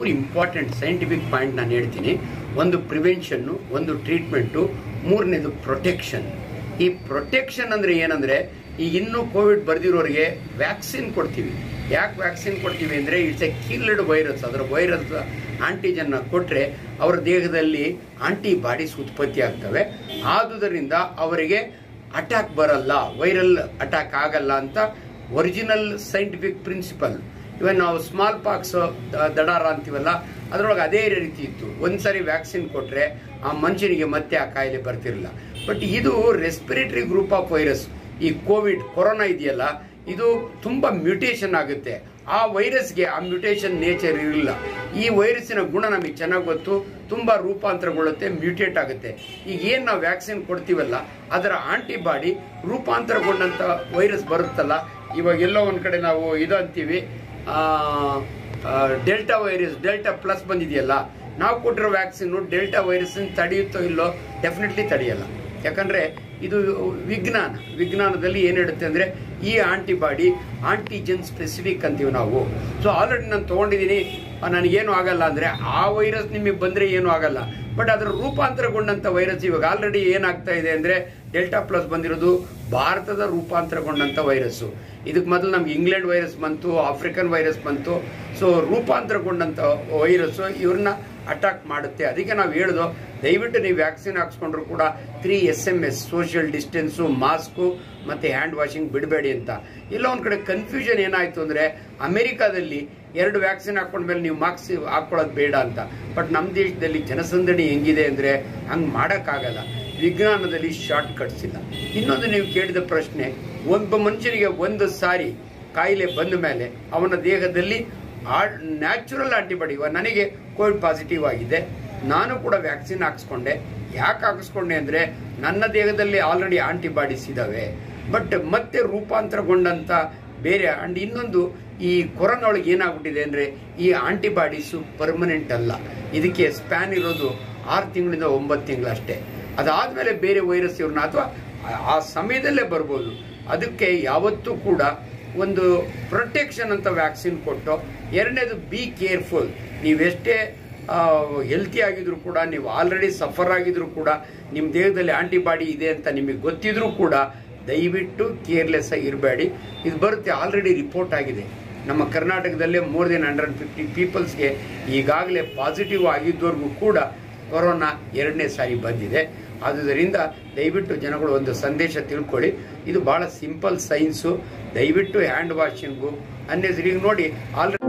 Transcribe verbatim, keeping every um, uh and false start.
ಮೂರು important scientific point ನಾನು ಹೇಳ್ತೀನಿ. ಒಂದು ಪ್ರಿವೆನ್ಷನ್ನು, ಒಂದು ಟ್ರೀಟ್ಮೆಂಟು, ಮೂರನೇದು ಪ್ರೊಟೆಕ್ಷನ್. ಈ ಪ್ರೊಟೆಕ್ಷನ್ ಅಂದರೆ ಏನಂದರೆ, ಈಗ ಇನ್ನೂ ಕೋವಿಡ್ ಬರ್ದಿರೋರಿಗೆ ವ್ಯಾಕ್ಸಿನ್ ಕೊಡ್ತೀವಿ. ಯಾಕೆ ವ್ಯಾಕ್ಸಿನ್ ಕೊಡ್ತೀವಿ ಅಂದರೆ, ಇಟ್ಸ್ ಎ ಕಿಲ್ಡ್ ವೈರಸ್. ಅದರ ವೈರಸ್ ಆಂಟಿಜನ್ನ ಕೊಟ್ಟರೆ ಅವರ ದೇಹದಲ್ಲಿ ಆಂಟಿಬಾಡೀಸ್ ಉತ್ಪತ್ತಿ ಆಗ್ತವೆ. ಆದುದರಿಂದ ಅವರಿಗೆ ಅಟ್ಯಾಕ್ ಬರಲ್ಲ, ವೈರಲ್ ಅಟ್ಯಾಕ್ ಆಗಲ್ಲ ಅಂತ ಒರಿಜಿನಲ್ ಸೈಂಟಿಫಿಕ್ ಪ್ರಿನ್ಸಿಪಲ್. ಇವನ್ ನಾವು ಸ್ಮಾಲ್ ಪಾಕ್ಸ್ ದಡಾರ ಅಂತೀವಲ್ಲ, ಅದರೊಳಗೆ ಅದೇ ರೀತಿ ಇತ್ತು. ಒಂದ್ಸರಿ ವ್ಯಾಕ್ಸಿನ್ ಕೊಟ್ಟರೆ ಆ ಮನುಷ್ಯನಿಗೆ ಮತ್ತೆ ಆ ಕಾಯಿಲೆ ಬರ್ತಿರಲಿಲ್ಲ. ಬಟ್ ಇದು ರೆಸ್ಪಿರೇಟರಿ ಗ್ರೂಪ್ ಆಫ್ ವೈರಸ್. ಈ ಕೋವಿಡ್ ಕೊರೋನಾ ಇದೆಯಲ್ಲ, ಇದು ತುಂಬ ಮ್ಯೂಟೇಷನ್ ಆಗುತ್ತೆ. ಆ ವೈರಸ್ಗೆ ಆ ಮ್ಯೂಟೇಷನ್ ನೇಚರ್ ಇರಲಿಲ್ಲ. ಈ ವೈರಸ್ಸಿನ ಗುಣ ನಮಗೆ ಚೆನ್ನಾಗಿ ಗೊತ್ತು, ತುಂಬ ರೂಪಾಂತರಗೊಳ್ಳುತ್ತೆ, ಮ್ಯೂಟೇಟ್ ಆಗುತ್ತೆ. ಈಗ ಏನು ನಾವು ವ್ಯಾಕ್ಸಿನ್ ಕೊಡ್ತೀವಲ್ಲ, ಅದರ ಆಂಟಿಬಾಡಿ ರೂಪಾಂತರಗೊಂಡಂಥ ವೈರಸ್ ಬರುತ್ತಲ್ಲ. ಇವಾಗ ಎಲ್ಲೋ ಒಂದು ಕಡೆ ನಾವು ಇದು ಅಂತೀವಿ, ಡೆಲ್ಟಾ ವೈರಸ್, ಡೆಲ್ಟಾ ಪ್ಲಸ್ ಬಂದಿದೆಯಲ್ಲ, ನಾವು ಕೊಟ್ಟಿರೋ ವ್ಯಾಕ್ಸಿನ್ ಡೆಲ್ಟಾ ವೈರಸ್ ತಡೆಯುತ್ತೋ ಇಲ್ಲೋ? ಡೆಫಿನೆಟ್ಲಿ ತಡೆಯಲ್ಲ. ಯಾಕಂದರೆ ಇದು ವಿಜ್ಞಾನ. ವಿಜ್ಞಾನದಲ್ಲಿ ಏನು ಹೇಳುತ್ತೆ ಅಂದರೆ, ಈ ಆಂಟಿಬಾಡಿ ಆಂಟಿಜನ್ ಸ್ಪೆಸಿಫಿಕ್ ಅಂತೀವಿ ನಾವು. ಸೊ ಆಲ್ರೆಡಿ ನಾನು ತೊಗೊಂಡಿದ್ದೀನಿ, ನನಗೇನು ಆಗಲ್ಲ ಅಂದರೆ, ಆ ವೈರಸ್ ನಿಮಗೆ ಬಂದರೆ ಏನೂ ಆಗಲ್ಲ. ಬಟ್ ಅದರ ರೂಪಾಂತರಗೊಂಡಂಥ ವೈರಸ್ ಇವಾಗ ಆಲ್ರೆಡಿ ಏನಾಗ್ತಾ ಇದೆ ಅಂದರೆ, ಡೆಲ್ಟಾ ಪ್ಲಸ್ ಬಂದಿರೋದು ಭಾರತದ ರೂಪಾಂತರಗೊಂಡಂಥ ವೈರಸ್ಸು. ಇದಕ್ಕೆ ಮೊದಲು ನಮ್ಗೆ ಇಂಗ್ಲೆಂಡ್ ವೈರಸ್ ಬಂತು, ಆಫ್ರಿಕನ್ ವೈರಸ್ ಬಂತು. ಸೊ ರೂಪಾಂತರಗೊಂಡಂಥ ವೈರಸ್ಸು ಇವ್ರನ್ನ ಅಟ್ಯಾಕ್ ಮಾಡುತ್ತೆ. ಅದಕ್ಕೆ ನಾವು ಹೇಳೋದು, ದಯವಿಟ್ಟು ನೀವು ವ್ಯಾಕ್ಸಿನ್ ಹಾಕ್ಸ್ಕೊಂಡ್ರು ಕೂಡ three S M S social distance, mask ಮತ್ತು ಹ್ಯಾಂಡ್ ವಾಷಿಂಗ್ ಬಿಡಬೇಡಿ ಅಂತ. ಇಲ್ಲ ಒಂದು ಕಡೆ ಕನ್ಫ್ಯೂಷನ್ ಏನಾಯಿತು ಅಂದರೆ, ಅಮೆರಿಕಾದಲ್ಲಿ ಎರಡು ವ್ಯಾಕ್ಸಿನ್ ಹಾಕೊಂಡ್ಮೇಲೆ ನೀವು ಮಾಸ್ಕ್ ಹಾಕ್ಕೊಳ್ಳೋದು ಬೇಡ ಅಂತ. ಬಟ್ ನಮ್ಮ ದೇಶದಲ್ಲಿ ಜನಸಂದಣಿ ಹೆಂಗಿದೆ ಅಂದರೆ, ಹಂಗೆ ಮಾಡೋಕ್ಕಾಗಲ್ಲ. ವಿಜ್ಞಾನದಲ್ಲಿ ಶಾರ್ಟ್ ಕಟ್ಸ್ ಇಲ್ಲ. ಇನ್ನೊಂದು ನೀವು ಕೇಳಿದ ಪ್ರಶ್ನೆ, ಒಬ್ಬ ಮನುಷ್ಯನಿಗೆ ಒಂದು ಸಾರಿ ಕಾಯಿಲೆ ಬಂದ ಮೇಲೆ ಅವನ ದೇಹದಲ್ಲಿ ಆ ನ್ಯಾಚುರಲ್ ಆಂಟಿಬಾಡಿ, ನನಗೆ ಕೋವಿಡ್ ಪಾಸಿಟಿವ್ ಆಗಿದೆ, ನಾನು ಕೂಡ ವ್ಯಾಕ್ಸಿನ್ ಹಾಕ್ಸ್ಕೊಂಡೆ. ಯಾಕೆ ಹಾಕಿಸ್ಕೊಂಡೆ ಅಂದರೆ, ನನ್ನ ದೇಹದಲ್ಲಿ ಆಲ್ರೆಡಿ ಆಂಟಿಬಾಡೀಸ್ ಇದ್ದಾವೆ. ಬಟ್ ಮತ್ತೆ ರೂಪಾಂತರಗೊಂಡಂಥ ಬೇರೆ. ಆ್ಯಂಡ್ ಇನ್ನೊಂದು, ಈ ಕೊರೋನಾ ಒಳಗೆ ಏನಾಗ್ಬಿಟ್ಟಿದೆ ಅಂದರೆ, ಈ ಆಂಟಿಬಾಡೀಸು ಪರ್ಮನೆಂಟ್ ಅಲ್ಲ. ಇದಕ್ಕೆ ಸ್ಪ್ಯಾನ್ ಇರೋದು ಆರು ತಿಂಗಳಿಂದ ಒಂಬತ್ತು ತಿಂಗಳು ಅಷ್ಟೇ. ಅದಾದಮೇಲೆ ಬೇರೆ ವೈರಸ್ ಇವ್ರನ್ನ ಅಥವಾ ಆ ಸಮಯದಲ್ಲೇ ಬರ್ಬೋದು. ಅದಕ್ಕೆ ಯಾವತ್ತೂ ಕೂಡ ಒಂದು ಪ್ರೊಟೆಕ್ಷನ್ ಅಂತ ವ್ಯಾಕ್ಸಿನ್ ಕೊಟ್ಟು, ಎರಡನೇದು ಬಿ ಕೇರ್ಫುಲ್. ನೀವೆಷ್ಟೇ ಹೆಲ್ತಿ ಆಗಿದ್ರು ಕೂಡ, ನೀವು ಆಲ್ರೆಡಿ ಸಫರ್ ಆಗಿದ್ರು ಕೂಡ, ನಿಮ್ಮ ದೇಹದಲ್ಲಿ ಆಂಟಿಬಾಡಿ ಇದೆ ಅಂತ ನಿಮಗೆ ಗೊತ್ತಿದ್ರೂ ಕೂಡ ದಯವಿಟ್ಟು ಕೇರ್ಲೆಸ್ ಆಗಿ ಇರಬೇಡಿ. ಇದು ಬರುತ್ತೆ, ಆಲ್ರೆಡಿ ರಿಪೋರ್ಟ್ ಆಗಿದೆ. ನಮ್ಮ ಕರ್ನಾಟಕದಲ್ಲೇ ಮೋರ್ ದೆನ್ ಹಂಡ್ರೆಡ್ ಫಿಫ್ಟಿ ಪೀಪಲ್ಸ್ಗೆ ಈಗಾಗಲೇ ಪಾಸಿಟಿವ್ ಆಗಿದ್ದವ್ರಿಗೂ ಕೂಡ ಕೊರೋನಾ ಎರಡನೇ ಸಾರಿ ಬಂದಿದೆ. ಆದುದರಿಂದ ದಯವಿಟ್ಟು ಜನಗಳು ಒಂದು ಸಂದೇಶ ತಿಳ್ಕೊಳ್ಳಿ, ಇದು ಭಾಳ ಸಿಂಪಲ್ ಸೈನ್ಸು. ದಯವಿಟ್ಟು ಹ್ಯಾಂಡ್ ವಾಷಿಂಗು ಅನ್ನೆಸರಿ. ಈಗ ನೋಡಿ, ಆಲ್ರೆಡಿ